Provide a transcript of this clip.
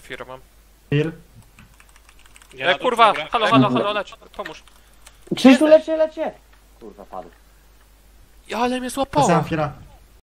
Firo mam. Heal. Ja Kurwa, halo, leć, pomóż. Krzyż tu lecie! Kurwa, padł. Ja, ale mnie Kazałem złapało. Fira.